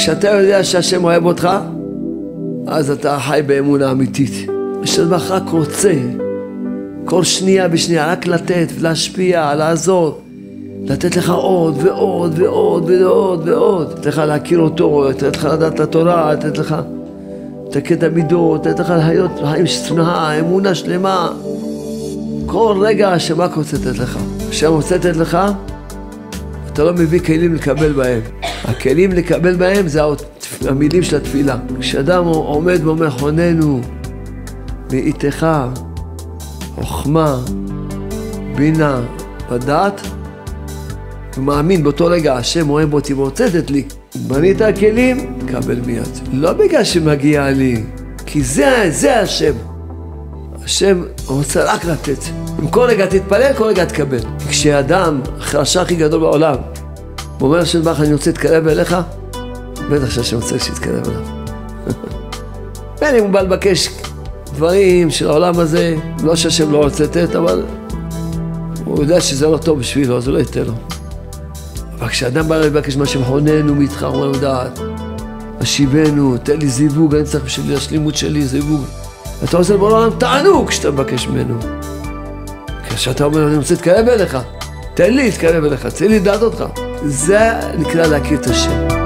כשאתה יודע שהשם אוהב אותך, אז אתה חי באמונה אמיתית. השם רק רוצה, כל שנייה בשנייה, רק לתת ולהשפיע, לעזור, לתת לך עוד ועוד ועוד ועוד ועוד. לתת לך להכיר אותו, לתת לך לדעת את התורה, לתת לך לתקן את המידות, לתת לך לחיות חיים שנאה, אמונה שלמה. כל רגע השם רק רוצה לתת לך. השם רוצה לתת לך, אתה לא מביא כלים לקבל בהם. הכלים לקבל בהם זה המילים של התפילה. כשאדם עומד ואומר חוננו מאיתך חוכמה, בינה ודעת, הוא מאמין באותו רגע, השם אוהב אותי ורוצה לתת לי. בנית הכלים, קבל מיד. לא בגלל שמגיע לי, כי זה השם. השם רוצה רק לתת. אם כל רגע תתפלל, כל רגע תקבל. כשאדם, החלשה הכי גדול בעולם, הוא אומר השם בך, אני רוצה להתקרב אליך, בטח שהשם רוצה שיתקרב אליו. בין אם הוא בא לבקש דברים של העולם הזה, לא שהשם לא רוצה לתת, אבל הוא יודע שזה לא טוב בשבילו, אז הוא לא ייתן לו. אבל כשאדם בא לבקש מה שמחוננו מאיתך, הוא אומר דעת, השיבנו, תן לי זיווג, אני צריך בשביל השלימות שלי זיווג. אתה רוצה לבוא לעולם תענוג כשאתה מבקש ממנו. כשאתה אומר, אני רוצה להתקרב אליך, תן לי להתקרב אליך, תן לי לדעת אותך. זה נקרא להכיר את השם.